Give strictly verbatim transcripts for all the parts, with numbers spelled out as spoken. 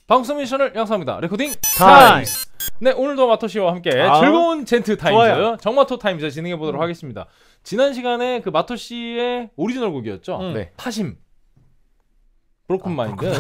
방송 미션을 양성합니다. 레코딩 타임! 타임! 네, 오늘도 마토씨와 함께 아, 즐거운 젠트 타임즈, 좋아요. 정마토 타임즈 진행해보도록 음. 하겠습니다. 지난 시간에 그 마토씨의 오리지널 곡이었죠. 음. 네. 타심. 브로큰 아, 마인드.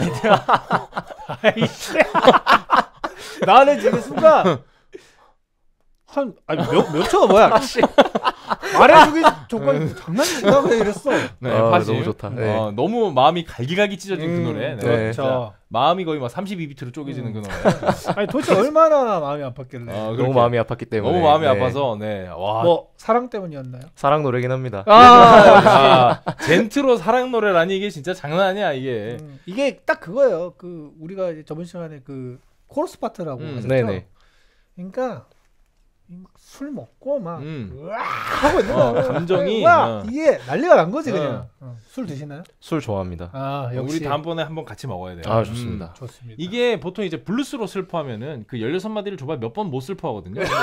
아이씨. 나는 지금 순간 한 아니 몇몇 초가 뭐야? 말해주기 조건이 장난치나 왜 이랬어? 네, 아, 파심. 너무 좋다. 네. 어, 너무 마음이 갈기갈기 찢어진 음, 그 노래. 네. 네. 그렇죠. 마음이 거의 막 삼십이 비트로 쪼개지는 음. 그 노래. 아니 도대체 얼마나 마음이 아팠길래? 어, 너무 그렇게. 마음이 아팠기 때문에 너무 마음이 네. 아파서 네. 와. 뭐 사랑 때문이었나요? 사랑 노래긴 합니다. 아, 아, 젠트로 사랑 노래라니 이게 진짜 장난 아니야 이게. 음, 이게 딱 그거예요. 그 우리가 이제 저번 시간에 그 코러스 파트라고 음, 하셨죠. 네네. 그러니까 술 먹고 막 음. 으악 하고 있는 어, 거야. 감정이, 와 어. 이게 난리가 난 거지 어. 그냥. 어. 술 드시나요? 술 좋아합니다. 아 역시 우리 다음번에 한번 같이 먹어야 돼요. 아, 좋습니다. 음. 좋습니다. 이게 보통 이제 블루스로 슬퍼하면은 그 열여섯 마디를 줘봐 몇 번 못 슬퍼하거든요. 근데,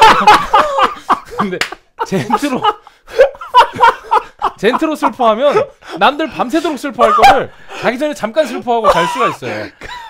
근데 젠트로 젠트로 슬퍼하면 남들 밤새도록 슬퍼할 거를 자기 전에 잠깐 슬퍼하고 잘 수가 있어요.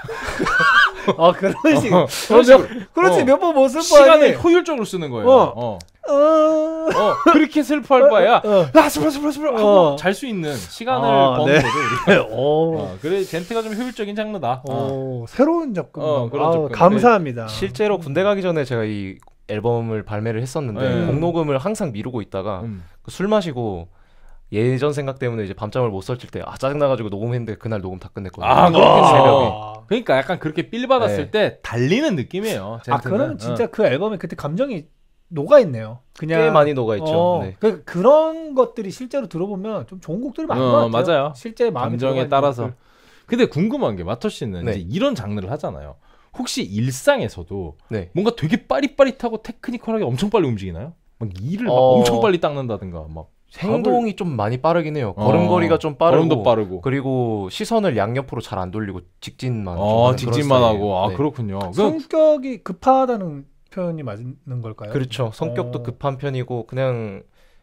아 그런 식. 어, 그런 식으로. 그렇지 어. 몇 번 못 슬퍼하니. 시간을 효율적으로 쓰는 거예요. 어. 어. 어. 어, 그렇게 슬퍼할 바에야 어. 아 슬퍼 슬퍼 슬퍼 하고 어. 잘 수 있는 시간을 아, 버는 네. 거죠. 우리. 오. 어, 그래 젠트가 좀 효율적인 장르다. 어. 오, 새로운 접근. 어, 그런 아우, 접근. 감사합니다. 실제로 군대 가기 전에 제가 이 앨범을 발매를 했었는데 네. 곡 녹음을 항상 미루고 있다가 음. 그술 마시고 예전 생각 때문에 이제 밤잠을 못 설칠 때 아 짜증나가지고 녹음했는데 그날 녹음 다 끝냈거든요. 아, 그렇겠네요. 새벽에. 그러니까 약간 그렇게 빌 받았을 네. 때 달리는 느낌이에요. 아 젠트는. 그러면 진짜 어. 그 앨범에 그때 감정이 녹아 있네요. 그냥 꽤 많이 녹아 있죠. 어, 네. 그 그런 것들이 실제로 들어보면 좀 좋은 곡들이 많은 어, 것 같아요. 맞아요. 실제 마음이 감정에 들어가 있는 따라서. 것들. 근데 궁금한 게 마토 씨는 네. 이제 이런 장르를 하잖아요. 혹시 일상에서도 네. 뭔가 되게 빠릿빠릿하고 테크니컬하게 엄청 빨리 움직이나요? 막 일을 막 어. 엄청 빨리 닦는다든가 막 행동이 좀 많이 빠르긴 해요. 어. 걸음걸이가 좀 빠르고 걸음도 빠르고. 그리고 시선을 양옆으로 잘 안 돌리고 직진만 좀 어, 하는 직진만 그런 하고. 아, 스타일이에요. 네. 그렇군요. 그, 성격이 급하다는 표현이 맞는 걸까요? 그렇죠. 성격도 어. 급한 편이고 그냥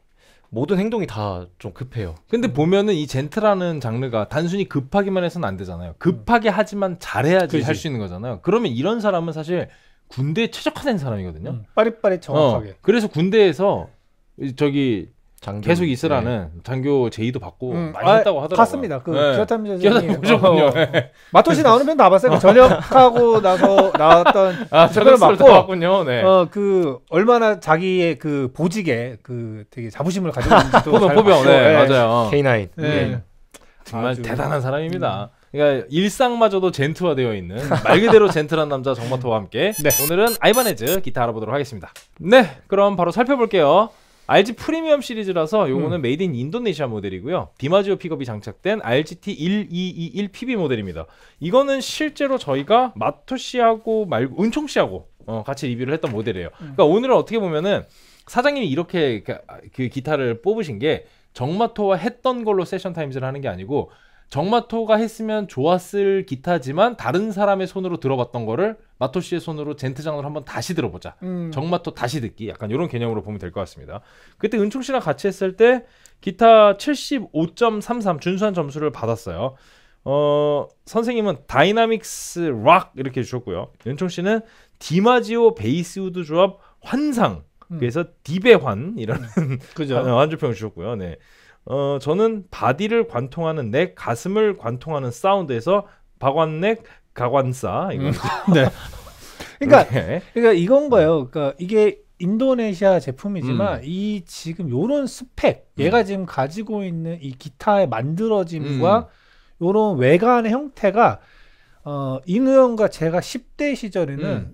모든 행동이 다 좀 급해요. 근데 보면은 이 젠트라는 장르가 단순히 급하기만 해서는 안 되잖아요. 급하게 하지만 잘해야지 그치. 할 수 있는 거잖아요. 그러면 이런 사람은 사실 군대에 최적화된 사람이거든요. 음, 빠릿빠릿 정확하게. 어, 그래서 군대에서 이- 저기 장교. 계속 있으라는 장교 제의도 받고 음, 많이 아, 했다고 하더라고요. 봤습니다. 그 네. 기어탐지자 기어탐 보셨군요. 네. 마토시 나오는 편 다 봤어요. 그 전역하고 나서 나왔던 아, 저걸 저걸 맞고 맞군요. 네. 어 그 얼마나 자기의 그 보직에 그 되게 자부심을 가지고 있는지도 포병 잘 포병. 봤고, 네, 예. 맞아요. 케이 나인. 네. 예. 정말 아주- 대단한 사람입니다. 그러니까 일상마저도 젠트화되어 있는 말 그대로 젠틀한 남자 정마토와 함께 네. 오늘은 아이바네즈 기타 알아보도록 하겠습니다. 네, 그럼 바로 살펴볼게요. 알지 프리미엄 시리즈라서 요거는 음. 메이드 인 인도네시아 모델이고요. 디마지오 픽업이 장착된 알지티 일이이일 피비 모델입니다. 이거는 실제로 저희가 마토 씨하고 말고 은총 씨하고 어, 같이 리뷰를 했던 모델이에요. 그러니까 오늘은 어떻게 보면은 사장님이 이렇게 그, 그 기타를 뽑으신 게 정마토와 했던 걸로 세션 타임즈를 하는 게 아니고 정마토가 했으면 좋았을 기타지만 다른 사람의 손으로 들어봤던 거를 마토 씨의 손으로 젠트 장르로 한번 다시 들어보자. 음. 정마토 다시 듣기 약간 이런 개념으로 보면 될 것 같습니다. 그때 은총 씨랑 같이 했을 때 기타 칠십오 점 삼삼 준수한 점수를 받았어요. 어 선생님은 다이나믹스 락 이렇게 주셨고요. 은총 씨는 디마지오 베이스 우드 조합 환상 음. 그래서 디베환 이런 그죠. 완주평을 주셨고요. 네. 어 저는 바디를 관통하는 넥, 가슴을 관통하는 사운드에서 박완넥, 가관사 이거. 음. 네. 그러니까 네. 그러니까 이건 거예요. 그러니까 이게 인도네시아 제품이지만 음. 이 지금 요런 스펙, 얘가 지금 가지고 있는 이 기타의 만들어짐과 음. 요런 외관의 형태가 어 인우영과 제가 십 대 시절에는 음.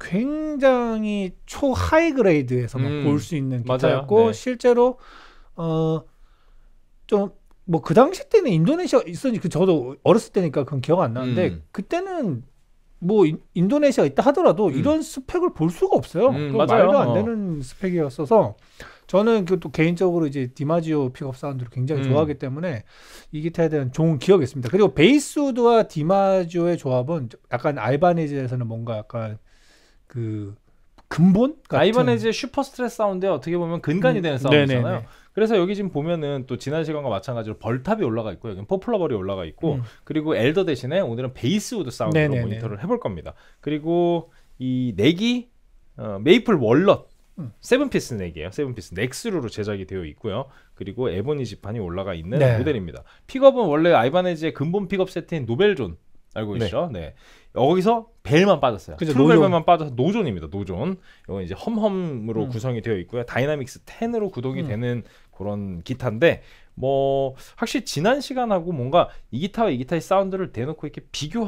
굉장히 초 하이 그레이드에서 음. 볼 수 있는 맞아요. 기타였고 네. 실제로 어 좀 뭐 그 당시 때는 인도네시아 있었니 그 저도 어렸을 때니까 그건 기억 안 나는데 음. 그때는 뭐 인, 인도네시아 있다 하더라도 음. 이런 스펙을 볼 수가 없어요. 음, 그거 맞아요. 말도 안 어. 되는 스펙이었어서 저는 그 또 개인적으로 이제 디마지오 픽업 사운드를 굉장히 음. 좋아하기 때문에 이 기타에 대한 좋은 기억이 있습니다. 그리고 베이스우드와 디마지오의 조합은 약간 알바네즈에서는 뭔가 약간 그 근본 같은 아이바네즈의 슈퍼 스트레스 사운드에 어떻게 보면 근간이 음, 되는 사운드잖아요. 네네네. 그래서 여기 지금 보면은 또 지난 시간과 마찬가지로 벌탑이 올라가 있고 여기는 포플러벌이 올라가 있고 음. 그리고 엘더 대신에 오늘은 베이스우드 사운드로 네네네. 모니터를 해볼 겁니다. 그리고 이 넥이 어, 메이플 월넛 음. 세븐 피스 넥이에요. 세븐 피스 넥스루로 제작이 되어 있고요. 그리고 에보니 지판이 올라가 있는 네. 모델입니다. 픽업은 원래 아이바네즈의 근본 픽업 세트인 노벨존 알고 네. 계시죠? 네. 여기서 벨만 빠졌어요. 그죠, 트루벨만 빠져서 노존입니다. 노존. 이건 이제 험험으로 음. 구성이 되어 있고요. 다이나믹스 텐으로 구동이 음. 되는 그런 기타인데 뭐 확실히 지난 시간하고 뭔가 이 기타와 이 기타의 사운드를 대놓고 이렇게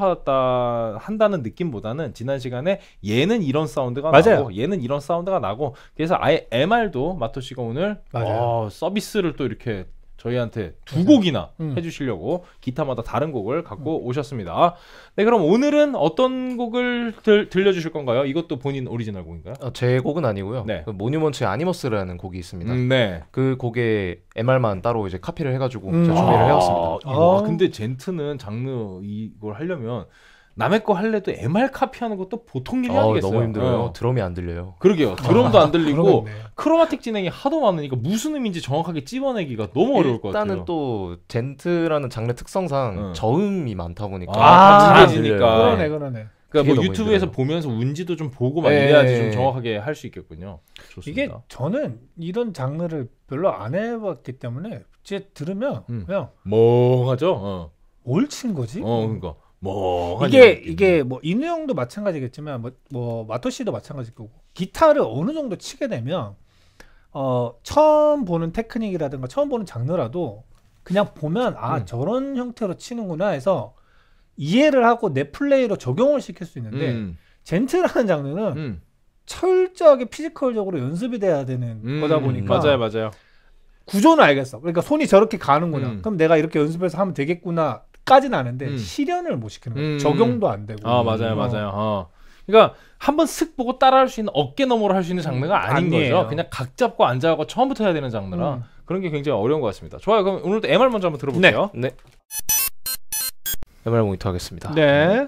비교하다 한다는 느낌보다는 지난 시간에 얘는 이런 사운드가 맞아요. 나고 얘는 이런 사운드가 나고 그래서 아예 엠알도 마토씨가 오늘 맞아요. 어, 서비스를 또 이렇게 저희한테 두 맞아요. 곡이나 음. 해주시려고 기타마다 다른 곡을 갖고 오셨습니다. 네, 그럼 오늘은 어떤 곡을 들, 들려주실 건가요? 이것도 본인 오리지널 곡인가요? 어, 제 곡은 아니고요. 네. 그 모뉴먼트의 아니머스라는 곡이 있습니다. 음, 네. 그 곡에 엠알만 따로 이제 카피를 해가지고 음. 제가 준비를 아, 해왔습니다. 이거, 아. 근데 젠트는 장르 이걸 하려면 남의 거 할래도 엠알 카피하는 것도 보통 일이 아, 아니겠어요. 너무 힘들어요. 어. 드럼이 안 들려요. 그러게요. 드럼도 안 들리고 그러겠네. 크로마틱 진행이 하도 많으니까 무슨 의미인지 정확하게 찝어내기가 너무 어려울 것 같아요. 일단은 또 젠트라는 장르 특성상 응. 저음이 많다 보니까 아, 아, 다 둥개지니까. 그러네 그러네. 그러니까 그게 뭐 너무 유튜브에서 힘들어요. 보면서 운지도 좀 보고 막 예, 이래야지 예, 좀 예. 정확하게 할 수 있겠군요. 좋습니다. 이게 저는 이런 장르를 별로 안 해봤기 때문에 이제 들으면 음. 그냥 멍하죠. 어, 뭘 친 거지? 어 그러니까 멍하죠. 이게 이게 뭐 인우 형도 마찬가지겠지만 뭐, 뭐 마토 씨도 마찬가지일 거고 기타를 어느 정도 치게 되면 어 처음 보는 테크닉이라든가 처음 보는 장르라도 그냥 보면 아 음. 저런 형태로 치는구나 해서 이해를 하고 내 플레이로 적용을 시킬 수 있는데 음, 젠트라는 장르는 음, 철저하게 피지컬적으로 연습이 돼야 되는 음, 거다 보니까 맞아요, 맞아요. 구조는 알겠어. 그러니까 손이 저렇게 가는구나. 음. 그럼 내가 이렇게 연습해서 하면 되겠구나. 까지는 아는데 음. 실현을 못 시키는 거야. 음. 적용도 안 되고. 아 맞아요, 어. 맞아요. 어. 그러니까 한번 슥 보고 따라할 수 있는 어깨 너머로 할 수 있는 장르가 아닌 아니에요. 거죠. 그냥 각 잡고 앉아갖고 처음부터 해야 되는 장르라 음. 그런 게 굉장히 어려운 것 같습니다. 좋아요. 그럼 오늘도 엠알 먼저 한번 들어볼게요. 네. 엠알 모니터 하겠습니다. 네.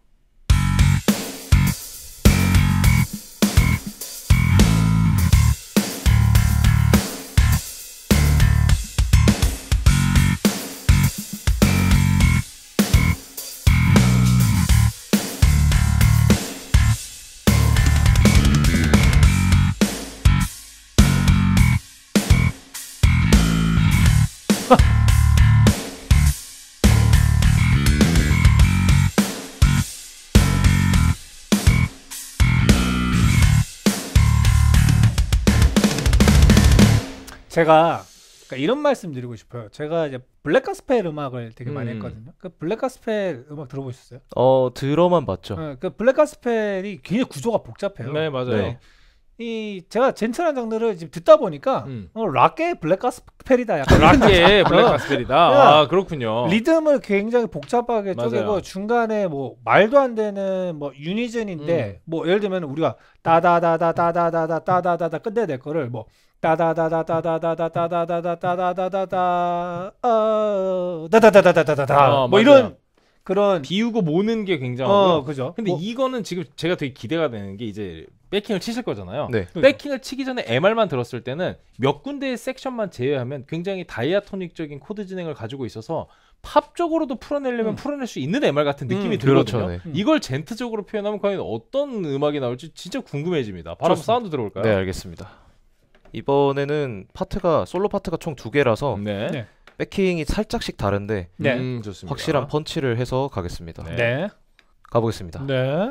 제가 그러니까 이런 말씀 드리고 싶어요. 제가 이제 블랙가스펠 음악을 되게 많이 음. 했거든요. 그 블랙가스펠 음악 들어보셨어요? 어 들어만 봤죠. 어, 그 블랙가스펠이 굉장히 구조가 복잡해요. 네, 맞아요. 네. 이 제가 젠틀한 장르를 지금 듣다 보니까 음. 어, 락의 블랙가스펠이다. 약간 락의 블랙가스펠이다. 아 그렇군요. 리듬을 굉장히 복잡하게 맞아요. 쪼개고 중간에 뭐 말도 안 되는 뭐 유니즌인데 음. 뭐 예를 들면 우리가 따다다다다다다다 따다다다 끝내야 될 거를 뭐 따다다다다다다다다다다다다다다다다 어 다다다다다다다 어, 뭐 맞아요. 이런 그런 비우고 모는 게 굉장하고요. 어 그죠. 근데 뭐, 이거는 지금 제가 되게 기대가 되는 게 이제 백킹을 치실 거잖아요. 네. 백킹을 치기 전에 엠알만 들었을 때는 몇 군데의 섹션만 제외하면 굉장히 다이아토닉적인 코드 진행을 가지고 있어서 팝적으로도 풀어내려면 음. 풀어낼 수 있는 엠알 같은 느낌이 음, 들거든요. 그렇죠, 네. 이걸 젠트적으로 표현하면 과연 어떤 음악이 나올지 진짜 궁금해집니다. 바로 한번 좋습니다. 사운드 들어볼까요? 네, 알겠습니다. 이번에는 파트가 솔로 파트가 총 두 개라서 네. 네. 백킹이 살짝씩 다른데 네. 음, 좋습니다. 확실한 펀치를 해서 가겠습니다. 네. 네. 가보겠습니다. 네.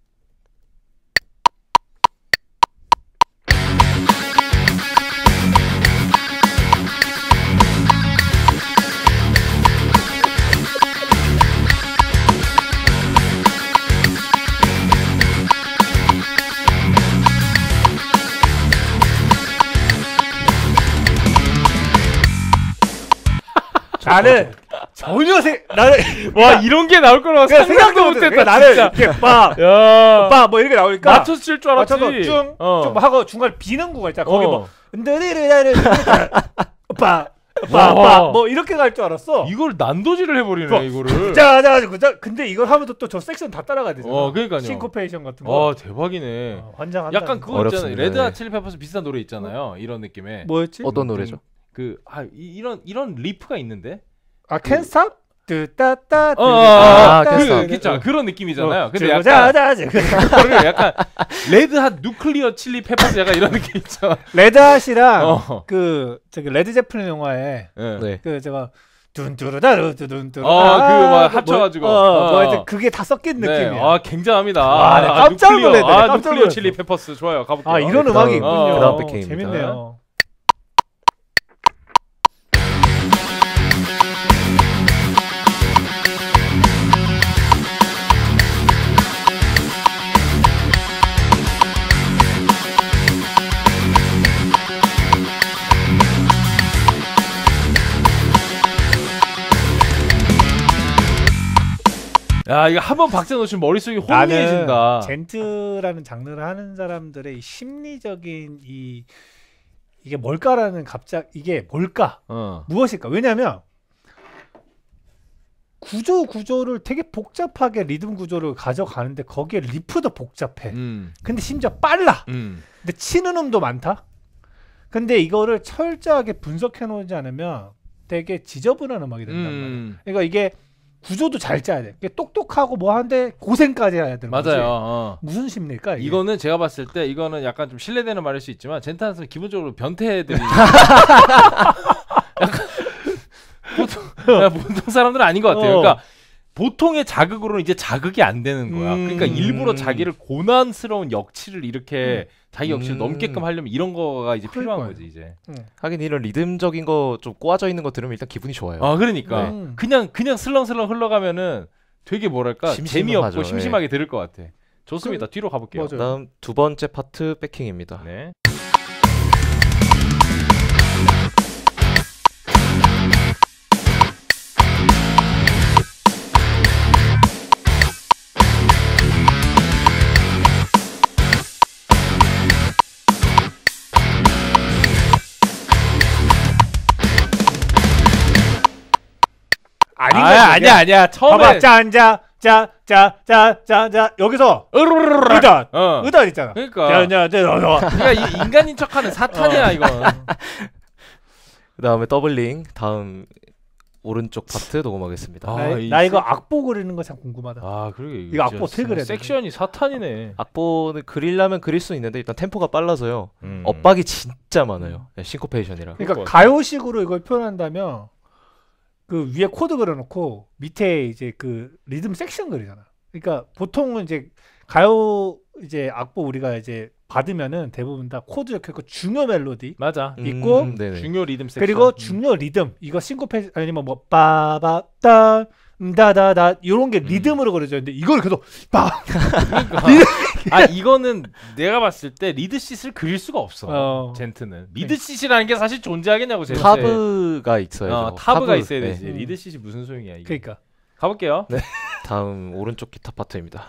나는 전혀 생 나는 와 이런 게 나올 거라고 그냥 생각도 생각도 못했다. 못했다. 나는 진짜. 이렇게 막 야. 빠 뭐 이렇게 나오니까 맞춰서 칠 줄 알았지. 맞춰서 쭉, 어. 쭉 하고 중간에 비는 구간 있잖아. 거기 어. 뭐 은드리르다르 오빠 와. 오빠 오빠 뭐 이렇게 갈 줄 알았어. 이걸 난도질을 해버리네 뭐, 이거를. 자자자 근데 이걸 하면서 또 저 섹션 다 따라가야 되잖아. 어, 그러니까요. 싱코페이션 같은 거. 와 대박이네. 어, 환장한다. 약간 그거 어렵습니다. 있잖아요. 레드 네. 핫 칠리 페퍼스 비슷한 노래 있잖아요. 이런 느낌의. 뭐였지? 어떤 노래죠? 그 아 이런 이런 리프가 있는데. 아 캔스탑? 뜨따따 어, 어, 아, 그, 그, 그쵸. 그런 느낌이잖아요. 어, 근데 약간 자자자 그거를 약간 레드핫 누클리어 칠리 페퍼스 약간 이런 느낌 있죠. 레드핫이랑 어. 그 저기 레드 제플린 영화에 네. 네. 그 제가 둔뚜르다르 둔뚜르 어, 그거 막 합쳐가지고. 어, 어. 뭐 하여튼 그게 다 섞인 네. 느낌이야. 아 굉장합니다. 와, 네, 아, 깜짝 누클리어. 놀랐네, 아 깜짝 누클리어 놀랐어. 칠리 페퍼스 좋아요. 가볼게요. 아 이런 그 음악이 다음, 있군요. 그 다음 백행입니다. 재밌네요. 야 이거 한번 박자 놓치면 머릿속이 혼미해진다. 나는 젠트라는 장르를 하는 사람들의 이 심리적인 이 이게 뭘까라는 갑작 이게 뭘까 어. 무엇일까? 왜냐하면 구조 구조를 되게 복잡하게 리듬 구조를 가져가는데 거기에 리프도 복잡해. 음. 근데 심지어 빨라. 음. 근데 치는 음도 많다. 근데 이거를 철저하게 분석해 놓지 않으면 되게 지저분한 음악이 된단 말이야. 음. 그러니까 이게 구조도 잘 짜야 돼. 이게 똑똑하고 뭐 한데 고생까지 해야 되는 거지. 맞아요. 어. 무슨 심리일까 이게? 이거는 제가 봤을 때 이거는 약간 좀 신뢰되는 말일 수 있지만 젠탄스는 기본적으로 변태들이 약간 보통, 야, 보통 사람들은 아닌 것 같아요. 어. 그러니까 보통의 자극으로는 이제 자극이 안 되는 거야. 음. 그러니까 일부러 자기를 고난스러운 역치를 이렇게 음. 자기 역치를 음. 넘게끔 하려면 이런 거가 이제 필요한 그러니까요. 거지 이제. 하긴 이런 리듬적인 거 좀 꼬아져 있는 거 들으면 일단 기분이 좋아요. 아 그러니까 네. 그냥 그냥 슬렁슬렁 흘러가면은 되게 뭐랄까 심심하죠. 재미없고 심심하게 들을 것 같아. 좋습니다. 뒤로 가볼게요. 맞아요. 그다음 두 번째 파트 백킹입니다. 네. 아닌 아, 거지, 아니야 그냥. 아니야 처음에 봐봐 짠자 자자자자자자 여기서 으르르르르. 의단 어. 의단 있잖아. 그러니까 자자자자 그러니까 이 인간인 척하는 사탄이야 이건. 그다음에 더블링 다음 오른쪽 파트 녹음하겠습니다. 아, 나, 이 나 이거 섹- 악보 그리는 거 참 궁금하다. 아 그러게 이거 악보 어떻게 그려야 되지? 섹션이 사탄이네. 악보는 그리려면 그릴 수 있는데 일단 템포가 빨라서요. 음. 엇박이 진짜 많아요. 네, 싱코페이션이라. 그럴 그러니까 것 같아. 가요식으로 이걸 표현한다면 그 위에 코드 그려놓고 밑에 이제 그 리듬 섹션 그리잖아. 그러니까 보통은 이제 가요 이제 악보 우리가 이제 받으면은 대부분 다 코드 적혀있고 중요 멜로디 맞아. 있고 음, 네네. 중요 리듬 섹션. 그리고 음. 중요 리듬 이거 싱코페 아니면 뭐 빠바따 다다다 이런 게 리듬으로 그려져 있는데 이걸 계속 빠 그러니까. 아 이거는 내가 봤을 때 리드시트를 그릴 수가 없어. 어. 젠트는 리드시트라는 게 사실 존재하겠냐고 젠트. 타브가 있어요. 어, 타브가 있어야 되지. 네. 리드시트 무슨 소용이야 이게. 그러니까 가볼게요. 다음 오른쪽 기타 파트입니다.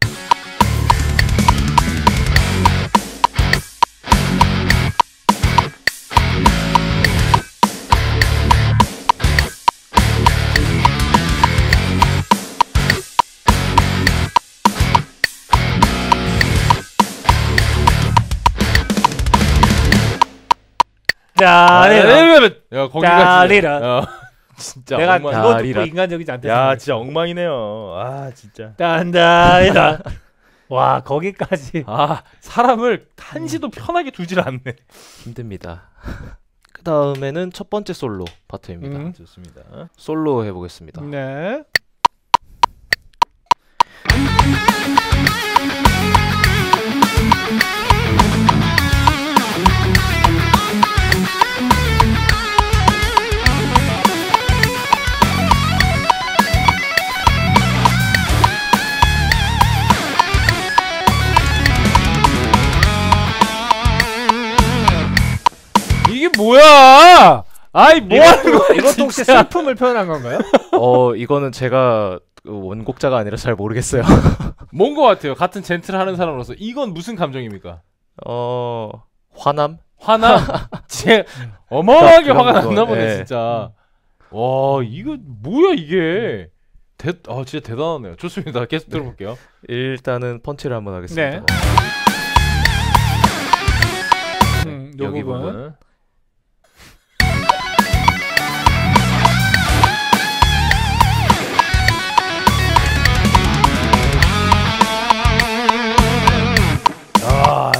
자 야 거기가 짜리라. 진짜. 어, 진짜 내가 엉망. 이거 듣고 다리라. 인간적이지 않다. 야 생각했어. 진짜 엉망이네요. 아 진짜. 딴다이다. 와 거기까지. 아 사람을 한시도 편하게 두질 않네. 힘듭니다. 그 다음에는 첫 번째 솔로 파트입니다. 음. 좋습니다. 솔로 해보겠습니다. 네. 이게 뭐야? 아이 뭐 하는 거야? 이것도 혹시 진짜. 슬픔을 표현한 건가요? 어 이거는 제가 그 원곡자가 아니라 잘 모르겠어요. 뭔 거 같아요? 같은 젠틀 하는 사람으로서 이건 무슨 감정입니까? 어 화남? 화나? 제 어마어마하게 그런 화가 거, 났나 보네 예. 진짜. 와 이거 뭐야 이게? 대, 아 진짜 대단하네요. 좋습니다. 계속 들어볼게요. 일단은 펀치를 한번 하겠습니다. 네. 음, 요 여기 부분. 부분.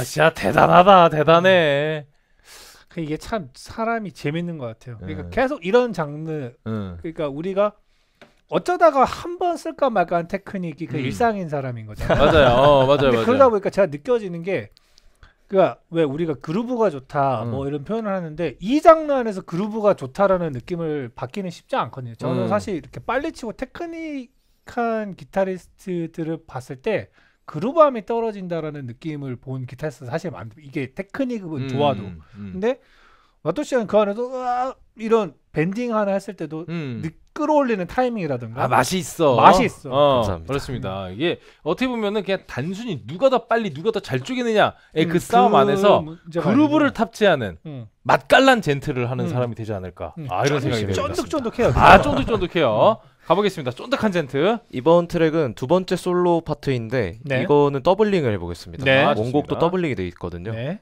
진짜 대단하다, 대단해. 그 이게 참 사람이 재밌는 것 같아요. 그러니까 음. 계속 이런 장르, 응. 그러니까 우리가 어쩌다가 한 번 쓸까 말까 한 테크닉이 그 음. 일상인 사람인 거잖아요. 맞아요. 어, 맞아요, 근데 맞아요. 그러다 보니까 제가 느껴지는 게, 그러니까 왜 우리가 그루브가 좋다 음. 뭐 이런 표현을 하는데 이 장르 안에서 그루브가 좋다라는 느낌을 받기는 쉽지 않거든요. 저는 음. 사실 이렇게 빨리 치고 테크닉한 기타리스트들을 봤을 때 그루브함이 떨어진다라는 느낌을 본 기타리스트 사실 많. 이게 테크닉은 음, 좋아도. 음. 근데 마토시는 그 안에도 으아, 이런 밴딩 하나 했을 때도 음. 느, 끌어올리는 타이밍이라든가 아 맛이 있어. 맛이 있어. 어, 감사합니다. 그렇습니다. 이게 어떻게 보면은 그냥 단순히 누가 더 빨리 누가 더 잘 쪼개느냐의 음, 그 싸움 안에서 문제가 그루브를 아니고. 탑재하는 음. 맛깔난 젠틀을 하는 음. 사람이 되지 않을까. 음. 아 이런 생각이 듭니다. 쫀득쫀득해요. 아 쫀득쫀득해요. 가보겠습니다. 쫀득한 젠트. 이번 트랙은 두 번째 솔로 파트인데 네. 이거는 더블링을 해보겠습니다. 네. 아, 원곡도 좋습니다. 더블링이 돼 있거든요. 네.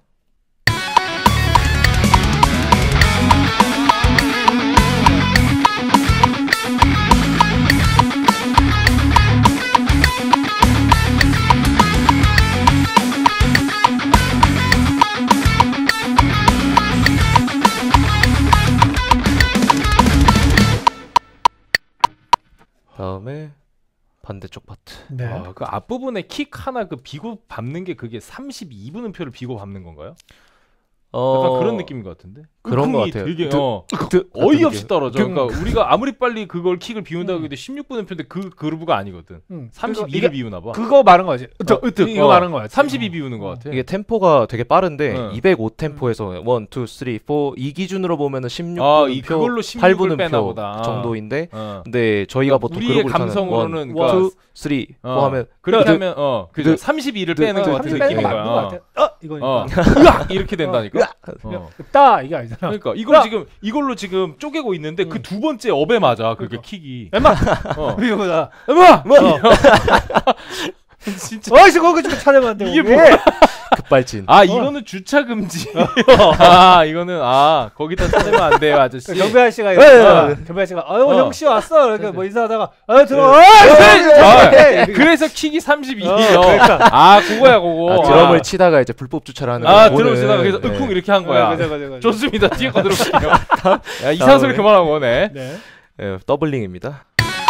다음에 반대쪽 파트. 네. 아, 그 앞부분에 킥 하나 그 비고 밟는 게 그게 삼십이 분음표를 비고 밟는 건가요? 약간 어, 그런 느낌인 것 같은데. 그런 것 으킅이 같아요. 되게 드- 어, 드- 어이없이 같은 떨어져. 그- 그러니까 우리가 아무리 빨리 그걸 킥을 비운다고 음. 해도 십육 분음표인데 그 그루브가 아니거든. 음. 삼십이를 비우나 봐. 그거 말한 거지. 저 으뜩 이거 말한 거야. 삼십이 비우는 것 어. 같아. 이게 템포가 되게 빠른데 응. 이백오 템포에서 일, 이, 삼, 사 이 기준으로 보면은 십육 아, 이 분음표, 그걸로 팔 십육을 빼나 분음표 보다. 정도인데 어. 근데 저희가 보통 우리의 그룹을 타는 감성으로는 일, 그러니까 이, 삼, 어. 뭐 하면 그렇게 드- 하면 어 그죠. 드- 삼십이를 드- 빼는 것 드- 같은 삼십 드- 빼는 거 느낌인 맞는 거 거야. 같아. 어 이거니까. 어. 으악 이렇게 된다니까. 어. 따 이게 아니잖아. 그러니까 이걸 야! 지금 이걸로 지금 쪼개고 있는데 음. 그 두 번째 업에 맞아. 그게 그러니까. 킥이. 엠마 어. 이거다. 엄마. 뭐? 진짜. 어이씨 거기 좀 찾으면 안 돼. 이게 거기. 뭐야? 급발진. 아 이거는 주차 금지. 아 이거는 아 거기다 찾으면 안 돼요 아저씨. 그 경배 아저씨가 네. 이거, 경배 아저씨가 아유 어. 형씨 왔어. 이렇게 뭐 인사하다가 아유 들어와. 아, 아, 그래서 킥이 삼십이요. 어, 그러니까. 아 그거야 그거. 아, 드럼을 치다가 이제 불법 주차를 하는 아 거 드럼 보는, 치다가 그래서 네. 으쿵 이렇게 한 거야. 그죠, 그죠, 그죠. 좋습니다. 뒤에 거 들어볼게요. 야, 이상한 소리 그만하고 네. 네. 예, 더블링입니다.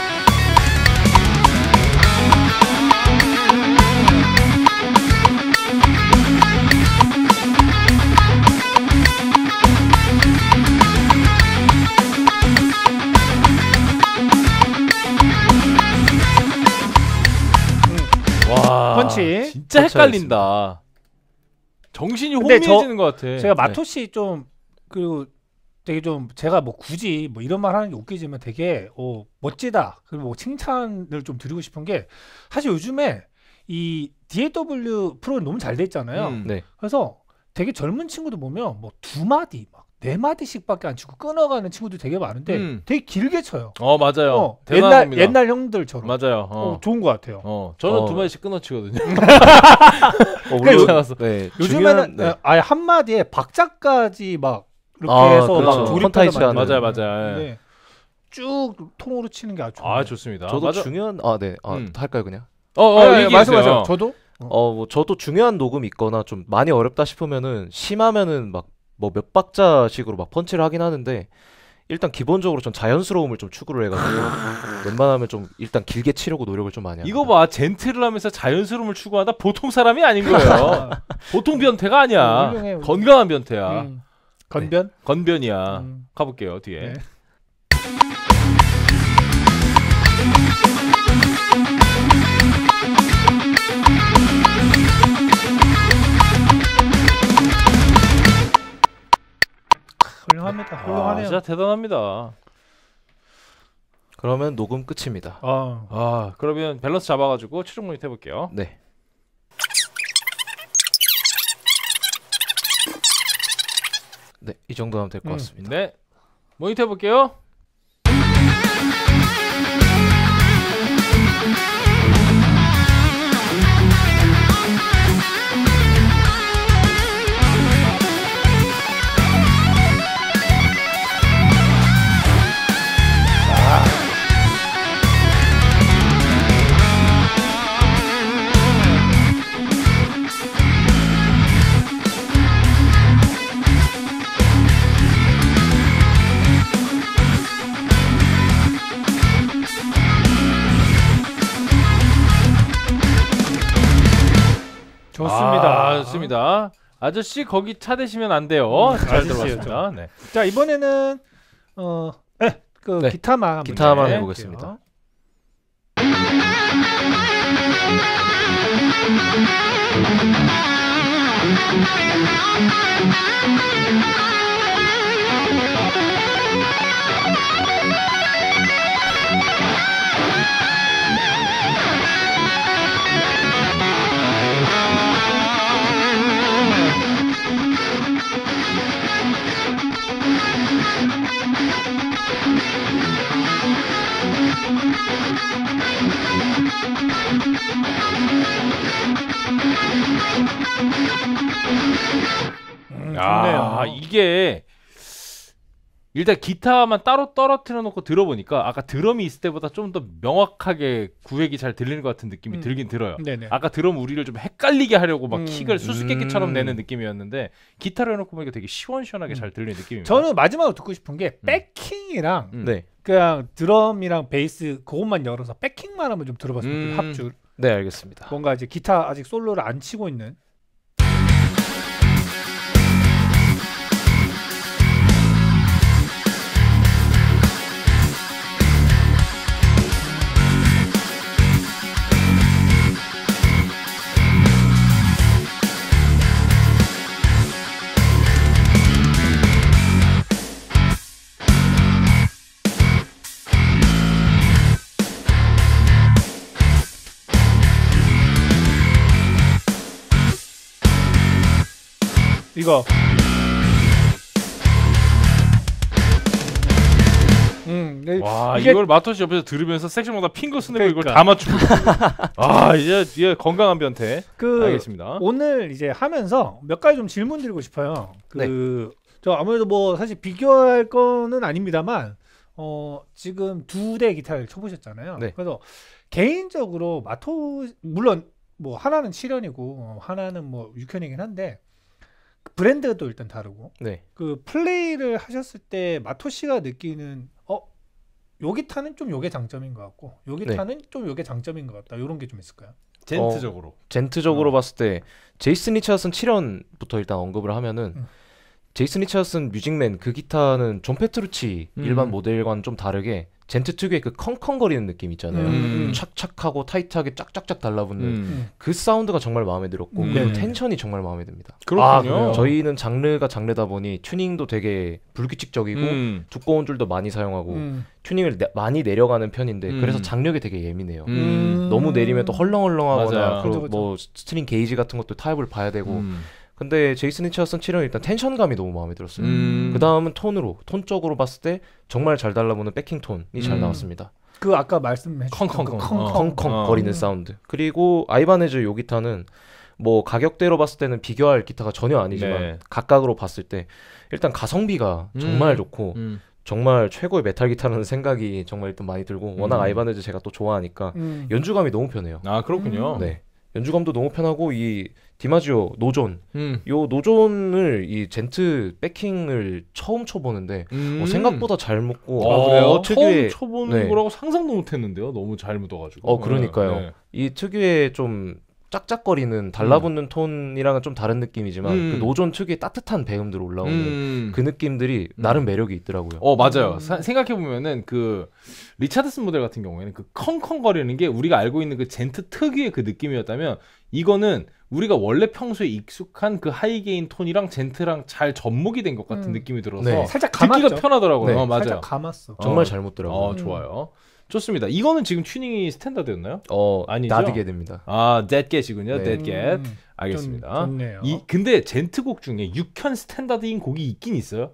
와 펀치. 진짜 펀치 헷갈린다. 정신이 근데 저- 혼미해지는 것 같아. 제가 마토시 좀 그리고 되게 좀 제가 뭐 굳이 뭐 이런 말 하는 게 웃기지만 되게 어, 멋지다 그리고 뭐 칭찬을 좀 드리고 싶은 게 사실 요즘에 이 디에이더블유 프로그램 너무 잘 돼 있잖아요. 음. 네. 그래서 되게 젊은 친구들 보면 뭐 두 마디 막 네 마디씩밖에 안 치고 끊어가는 친구들 되게 많은데 음. 되게 길게 쳐요. 어 맞아요. 어, 옛날 대단합니다. 옛날 형들처럼. 맞아요. 어, 어. 좋은 것 같아요. 어 저는 어. 두 마디씩 끊어치거든요. 어, 물론- 괜찮았어. 네, 요즘에는 중요한- 네. 아예 한 마디에 박자까지 막 이렇게 아, 해서 그렇죠. 막 조립해서 펀타이치 하는. 만드는 맞아요, 맞아요. 네. 쭉 통으로 치는 게 아주 좋아요. 아 좋습니다. 저도 맞아. 중요한 아 네. 아, 음. 할까요, 그냥? 어, 어, 아, 예, 얘기해주세요. 말씀하세요. 저도 어, 뭐 저도 중요한 녹음이 있거나 좀 많이 어렵다 싶으면은 심하면은 막 뭐 몇 박자식으로 막 펀치를 하긴 하는데 일단 기본적으로 전 자연스러움을 좀 추구를 해가지고 웬만하면 좀 일단 길게 치려고 노력을 좀 많이 합니다. 이거 봐 젠틀을 하면서 자연스러움을 추구하다 보통 사람이 아닌 거예요. 보통 변태가 아니야. 훌륭해, 훌륭해. 건강한 변태야. 음. 건변? 건변이야. 음. 가볼게요 뒤에. 네. 훌륭합니다. 아, 훌륭하네요. 진짜 대단합니다. 그러면 녹음 끝입니다. 아, 아 그러면 밸런스 잡아가지고 최종 모니터 해볼게요. 네. 네, 이 정도 하면 될 것 음. 같습니다. 네 모니터 해볼게요. 좋습니다. 아저씨 거기 차 대시면 안 돼요. 음, 잘 아저씨였죠. 들어봤습니다. 네. 자 이번에는 어, 네, 그 네, 기타만 기타만 문제 해보겠습니다. 할게요. 음, 야, 좋네요. 이게 일단 기타만 따로 떨어뜨려 놓고 들어보니까 아까 드럼이 있을 때보다 좀 더 명확하게 구획이 잘 들리는 것 같은 느낌이 음. 들긴 들어요. 네네. 아까 드럼 우리를 좀 헷갈리게 하려고 막 음. 킥을 수수께끼처럼 음. 내는 느낌이었는데 기타로 해놓고 보니까 되게 시원시원하게 음. 잘 들리는 느낌입니다. 저는 마지막으로 듣고 싶은 게 음. 백킹이랑 음. 네, 그냥 드럼이랑 베이스 그것만 열어서 백킹만 한번 좀 들어봤으면 음. 좋겠어요. 합주. 네 알겠습니다. 뭔가 이제 기타 아직 솔로를 안 치고 있는. 이거. 음, 네. 와 이게- 이걸 마토시 옆에서 들으면서 섹션마다 핑거 스냅을 이걸 그러니까. 다 맞추고 아 이제 이게 건강한 변태. 그 알겠습니다. 오늘 이제 하면서 몇 가지 좀 질문 드리고 싶어요. 그 저 아무래도 뭐 사실 비교할 거는 아닙니다만 어 지금 두 대 기타를 쳐보셨잖아요. 네. 그래서 개인적으로 마토 물론 뭐 하나는 칠 현이고 어, 하나는 뭐 육 현이긴 한데 브랜드도 일단 다르고 네, 그 플레이를 하셨을 때 마토씨가 느끼는 어 요 기타는 좀 요게 장점인 것 같고 요 기타는 좀 요게 장점인 것 같다. 요런 게 좀 있을까요? 젠트적으로. 젠트적으로 어. 봤을 때 제이슨 리처슨 칠 현부터 일단 언급을 하면은 음. 제이슨 리처슨 뮤직맨 그 기타는 존 페트루치 음. 일반 모델과는 좀 다르게 젠트 특유의 그 컹컹거리는 느낌 있잖아요. 음. 착착하고 타이트하게 쫙쫙쫙 달라붙는 음. 그 사운드가 정말 마음에 들었고 음. 그리고 네. 텐션이 정말 마음에 듭니다. 그렇군요. 아, 그래요? 저희는 장르가 장르다 보니 튜닝도 되게 불규칙적이고 음. 두꺼운 줄도 많이 사용하고 음. 튜닝을 내- 많이 내려가는 편인데 음. 그래서 장력이 되게 예민해요. 음. 너무 내리면 또 헐렁헐렁하거나 맞아요. 그리고 그죠, 그죠. 뭐 스트링 게이지 같은 것도 타입을 봐야 되고 음. 근데 제이슨 리처슨 칠 은 일단 텐션감이 너무 마음에 들었어요. 음. 그 다음은 톤으로 톤적으로 봤을 때 정말 잘 달라붙는 백킹 톤이 잘 음. 나왔습니다. 그 아까 말씀해 주셨던 컹컹컹. 그 어. 컹컹 컹컹거리는 음. 사운드. 그리고 아이바네즈 요 기타는 뭐 가격대로 봤을 때는 비교할 기타가 전혀 아니지만 네. 각각으로 봤을 때 일단 가성비가 음. 정말 좋고 음. 정말 최고의 메탈 기타라는 생각이 정말 일단 많이 들고 워낙 음. 아이바네즈 제가 또 좋아하니까 음. 연주감이 너무 편해요. 아 그렇군요. 네. 연주감도 너무 편하고 이 디마지오 노존 음. 요 노존을 이 젠트 백킹을 처음 쳐보는데 음. 어, 생각보다 잘 묻고 아, 어, 그래요? 특유의 처음 쳐보는 네. 거라고 상상도 못했는데요. 너무 잘 묻어가지고. 어 그러니까요. 네. 이 특유의 좀 짝짝거리는 달라붙는 톤이랑은 좀 다른 느낌이지만 음. 그 노존 특유의 따뜻한 배음들 올라오는 음. 그 느낌들이 나름 매력이 있더라고요. 어 맞아요. 음. 생각해 보면은 그 리차드슨 모델 같은 경우에는 그 컹컹거리는 게 우리가 알고 있는 그 젠트 특유의 그 느낌이었다면 이거는 우리가 원래 평소에 익숙한 그 하이게인 톤이랑 젠트랑 잘 접목이 된 것 같은 음. 느낌이 들어서 네. 살짝 듣기가 감았죠. 편하더라고요. 네. 어, 맞아요. 살짝 감았어. 정말 어. 잘 묻더라고요. 어 음. 좋아요. 좋습니다. 이거는 지금 튜닝이 스탠다드였나요? 어 아니죠? 나드게 됩니다. 아, 데드겟이군요. 네. 데드겟. 음, 알겠습니다. 좀 좋네요. 이 근데 젠트곡 중에 육현 스탠다드인 곡이 있긴 있어요.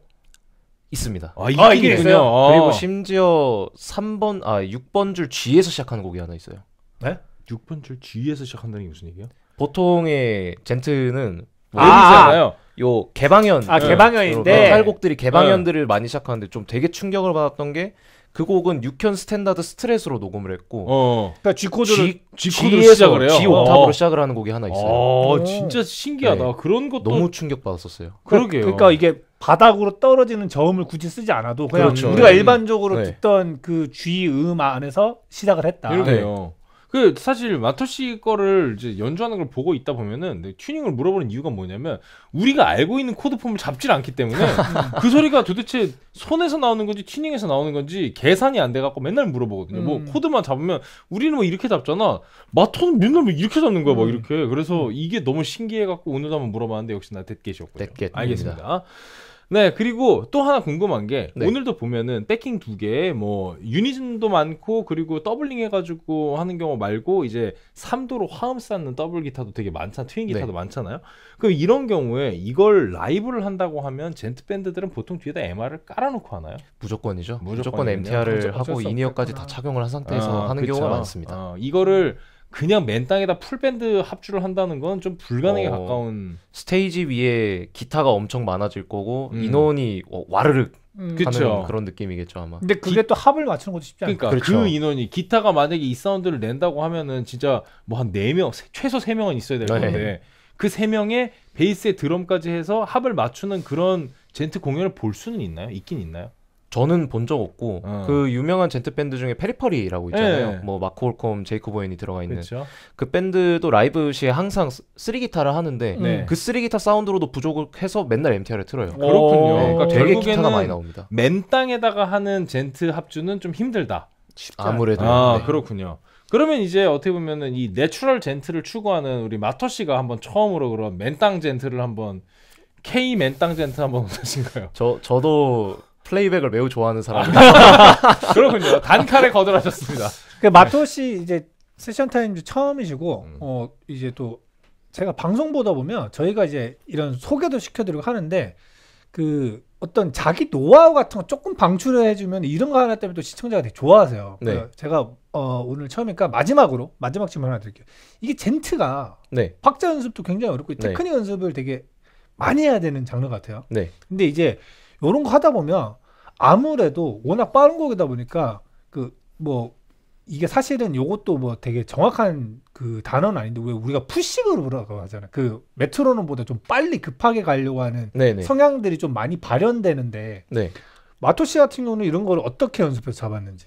있습니다. 아, 아, 이게 있군요. 있어요? 어. 그리고 심지어 삼 번 아 육 번 줄 G에서 시작하는 곡이 하나 있어요. 육 번 줄 G에서 시작한다는 게 무슨 얘기야? 보통의 젠트는 뭐 아, 웨이잖아요. 요 개방현 아 네. 개방현인데 메탈곡들이 개방현들을 많이 시작하는데 좀 되게 충격을 받았던 게 그 곡은 육현 스탠다드 스트레스로 녹음을 했고 어. 그러니까 G 코드를 G 코드로 G에서 시작을 해요. G 옥탑으로 어. 시작을 하는 곡이 하나 있어요. 어, 오. 진짜 신기하다. 네. 그런 것도 너무 충격 받았었어요. 그러게요. 그러니까 이게 바닥으로 떨어지는 저음을 굳이 쓰지 않아도 그냥 그렇죠. 우리가 네. 일반적으로 네. 듣던 그 G 음 안에서 시작을 했다. 이러네요. 그 사실 마토시 거를 이제 연주하는 걸 보고 있다 보면은 네, 튜닝을 물어보는 이유가 뭐냐면 우리가 알고 있는 코드 폼을 잡질 않기 때문에 그 소리가 도대체 손에서 나오는 건지 튜닝에서 나오는 건지 계산이 안 돼 갖고 맨날 물어보거든요. 음. 뭐 코드만 잡으면 우리는 뭐 이렇게 잡잖아. 마토는 맨날 뭐 이렇게 잡는 거야, 막 음. 이렇게. 그래서 이게 너무 신기해 갖고 오늘도 한번 물어봤는데 역시나 댓겟이었군요. 댓겟입니다. 알겠습니다. 네, 그리고 또 하나 궁금한 게 네. 오늘도 보면은 백킹 두 개, 뭐 유니즌도 많고 그리고 더블링 해가지고 하는 경우 말고 이제 삼 도로 화음 쌓는 더블 기타도 되게 많잖아, 트윈 기타도 네. 많잖아요. 그 이런 경우에 이걸 라이브를 한다고 하면 젠트 밴드들은 보통 뒤에다 엠알을 깔아놓고 하나요? 무조건이죠. 무조건이군요. 무조건 엠티알을 어쩔- 어쩔 하고 수 인이어까지 없겠구나. 다 착용을 한 상태에서 아, 하는 그쵸. 경우가 많습니다. 어, 이거를 그냥 맨 땅에다 풀밴드 합주를 한다는 건 좀 불가능에 어, 가까운. 스테이지 위에 기타가 엄청 많아질 거고 음. 인원이 어, 와르륵 음. 그쵸. 하는 그런 느낌이겠죠 아마. 근데 그게 또 합을 맞추는 것도 쉽지 않아. 그러니까 그렇죠. 그 인원이 기타가 만약에 이 사운드를 낸다고 하면은 진짜 뭐 한 네 명, 최소 세 명은 있어야 될 네. 건데 그 세 명의 베이스에 드럼까지 해서 합을 맞추는 그런 젠트 공연을 볼 수는 있나요? 있긴 있나요? 저는 본 적 없고 어. 그 유명한 젠트 밴드 중에 페리퍼리라고 있잖아요. 네. 뭐 마크 홀콤, 제이코브 오웬이 들어가 있는 그렇죠. 그 밴드도 라이브 시에 항상 쓰- 쓰리 기타를 하는데 네. 그 쓰리 기타 사운드로도 부족을 해서 맨날 엠티알을 틀어요. 그렇군요. 네, 그러니까 되게 결국에는 기타가 많이 나옵니다. 맨 땅에다가 하는 젠트 합주는 좀 힘들다. 아무래도 아 네. 그렇군요. 그러면 이제 어떻게 보면은 이 내추럴 젠트를 추구하는 우리 마토 씨가 한번 처음으로 그런 맨땅 젠트를 한번 K 맨땅 젠트 한번 어떠신가요? 저 저도 플레이백을 매우 좋아하는 사람이에요. 그렇군요. 단칼에 거절하셨습니다. 그 마토 씨 이제 세션 타임즈 처음이시고 음. 어 이제 또 제가 방송 보다 보면 저희가 이제 이런 소개도 시켜드리고 하는데 그 어떤 자기 노하우 같은 거 조금 방출을 해주면 이런 거 하나 때문에 또 시청자가 되게 좋아하세요. 네. 그래서 제가 어 오늘 처음이니까 마지막으로 마지막 질문 하나 드릴게요. 이게 젠트가 네, 박자 연습도 굉장히 어렵고 네. 테크닉 연습을 되게 많이 해야 되는 장르 같아요. 네, 근데 이제 요런 거 하다 보면 아무래도 워낙 빠른 곡이다 보니까 그 뭐 이게 사실은 요것도 뭐 되게 정확한 그 단어는 아닌데 왜 우리가 푸시 그루브라고 하잖아. 그 메트로놈보다 좀 빨리 급하게 가려고 하는 네, 네. 성향들이 좀 많이 발현되는데 네. 마토 씨 같은 경우는 이런 걸 어떻게 연습해서 잡았는지.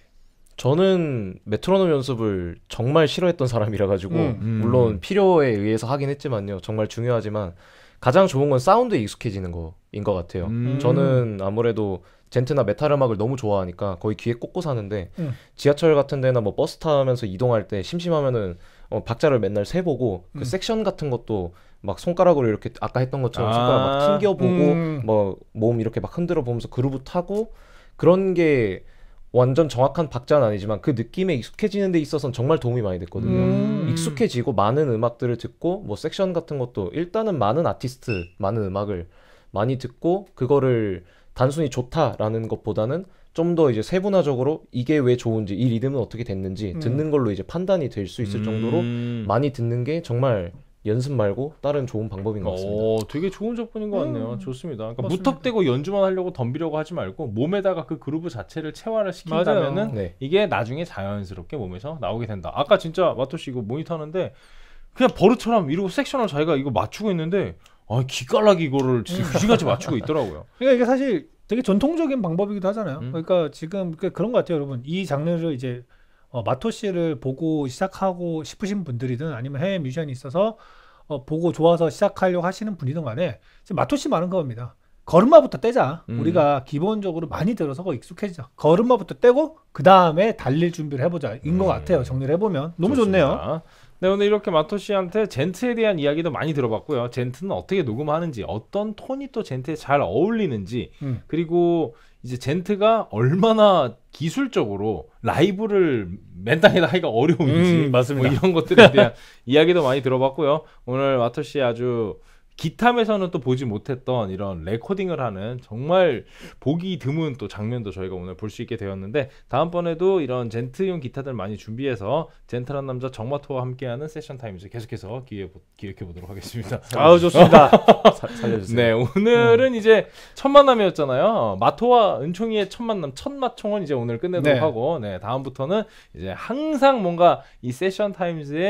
저는 메트로놈 연습을 정말 싫어했던 사람이라 가지고 음. 음. 물론 필요에 의해서 하긴 했지만요. 정말 중요하지만 가장 좋은 건 사운드에 익숙해지는 거인 것 같아요. 음. 저는 아무래도 젠트나 메탈 음악을 너무 좋아하니까 거의 귀에 꽂고 사는데 음. 지하철 같은 데나 뭐 버스 타면서 이동할 때 심심하면은 어, 박자를 맨날 세보고 그 음. 섹션 같은 것도 막 손가락으로 이렇게 아까 했던 것처럼 아. 손가락 막 튕겨보고 음. 뭐 몸 이렇게 막 흔들어 보면서 그루브 타고 그런 게 완전 정확한 박자는 아니지만 그 느낌에 익숙해지는 데 있어서는 정말 도움이 많이 됐거든요. 음. 익숙해지고 많은 음악들을 듣고 뭐 섹션 같은 것도 일단은 많은 아티스트, 많은 음악을 많이 듣고 그거를 단순히 좋다라는 것보다는 좀 더 이제 세분화적으로 이게 왜 좋은지 이 리듬은 어떻게 됐는지 음. 듣는 걸로 이제 판단이 될 수 있을 정도로 음. 많이 듣는 게 정말 연습 말고 다른 좋은 방법인 것 같습니다. 오, 되게 좋은 접근인 것 같네요. 음. 좋습니다. 그러니까 맞습니다. 무턱대고 연주만 하려고 덤비려고 하지 말고 몸에다가 그 그루브 자체를 체화를 시킨다면은 맞아요. 네. 이게 나중에 자연스럽게 몸에서 나오게 된다. 아까 진짜 마토 씨 이거 모니터 하는데 그냥 버릇처럼 이러고 섹션을 자기가 이거 맞추고 있는데 아 기깔나게 이거를 진짜 귀신같이 맞추고 있더라고요. 그러니까 이게 사실 되게 전통적인 방법이기도 하잖아요. 음. 그러니까 지금 그- 그런 것 같아요, 여러분. 이 장르를 이제 어, 마토 씨를 보고 시작하고 싶으신 분들이든 아니면 해외 뮤지션이 있어서 어, 보고 좋아서 시작하려고 하시는 분이든 간에 지금 마토 씨 말은 그겁니다. 걸음마부터 떼자. 음. 우리가 기본적으로 많이 들어서 그거 익숙해지자. 걸음마부터 떼고 그 다음에 달릴 준비를 해보자. 인 것 음. 같아요. 정리를 해보면 너무 좋습니다. 좋네요. 네, 오늘 이렇게 마토 씨한테 젠트에 대한 이야기도 많이 들어봤고요. 젠트는 어떻게 녹음하는지, 어떤 톤이 또 젠트에 잘 어울리는지, 음. 그리고 이제 젠트가 얼마나 기술적으로 라이브를 맨 땅에다 하기가 어려운지 음, 맞습니다. 뭐 이런 것들에 대한 이야기도 많이 들어봤고요. 오늘 마토 씨 아주 기탐에서는 또 보지 못했던 이런 레코딩을 하는 정말 보기 드문 또 장면도 저희가 오늘 볼 수 있게 되었는데 다음번에도 이런 젠트용 기타들 많이 준비해서 젠틀한 남자 정마토와 함께하는 세션 타임즈 계속해서 기획, 기획해 보도록 하겠습니다. 아우 좋습니다. 사- 살려주세요. 네, 오늘은 이제 첫 만남이었잖아요. 마토와 은총이의 첫 만남, 첫 마총은 이제 오늘 끝내도록 네. 하고, 네, 다음부터는 이제 항상 뭔가 이 세션 타임즈의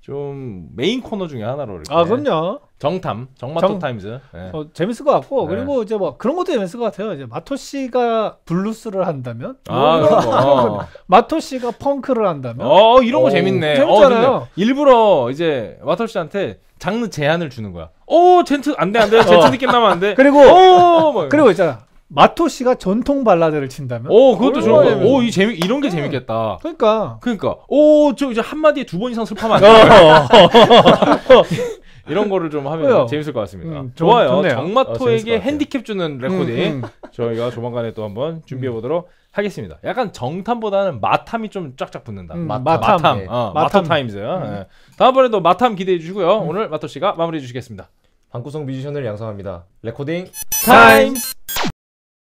좀 메인 코너 중에 하나로 이렇게 아 그럼요. 정탐, 정마토 정- 타임즈. 예. 어, 재밌을 것 같고 네. 그리고 이제 뭐 그런 것도 재밌을 것 같아요. 이제 마토 씨가 블루스를 한다면, 아, 뭐 이런 그런 거. 거. 마토 씨가 펑크를 한다면, 어, 이런 거 오, 재밌네. 재밌잖아요. 어, 근데 일부러 이제 마토 씨한테 장르 제한을 주는 거야. 오, 젠트 안 돼, 안 돼. 젠트 어. 느낌 나면 안 돼. 그리고 오, 뭐. 그리고 있잖아. 마토 씨가 전통 발라드를 친다면, 오, 그것도 좋은 얼마나 거야. 오, 이 재미 이런 게 음. 재밌겠다. 그러니까 그러니까 오, 저 이제 한 마디에 두 번 이상 슬퍼하면 안 돼. 이런 거를 좀 하면 그래요. 재밌을 것 같습니다. 음, 좀 좋아요. 좋네요. 어, 재밌을 정마토에게 것 같아요. 핸디캡 주는 레코딩 음, 음. 저희가 조만간에 또 한번 준비해 보도록 하겠습니다. 약간 정탐보다는 마탐이 좀 쫙쫙 붙는다. 음, 마탐. 마탐. 마탐, 네. 어, 마탐. 마토 타임즈. 예. 다음번에도 마탐 기대해 주시고요. 오늘 마토 씨가 마무리해 주시겠습니다. 방구석 뮤지션을 양성합니다. 레코딩 타임스.